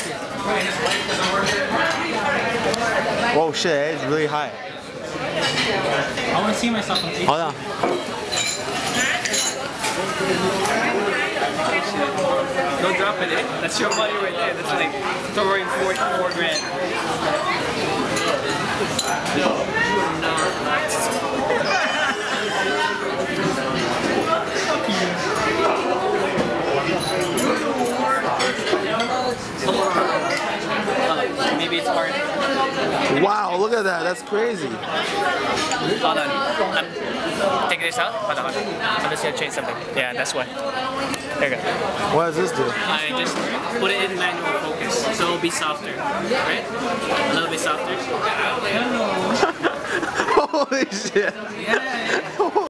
Oh shit, it's really high. I want to see myself on TV. Hold on. Don't drop it, eh? That's your money right there. That's like throwing $4 grand. Maybe it's hard. Wow, look at that. That's crazy. Hold on. Take this out. Hold on. I'm just gonna change something. Yeah, that's why. There you go. What does this do? I just put it in manual focus, so it'll be softer, right? A little bit softer. Holy shit. Yeah.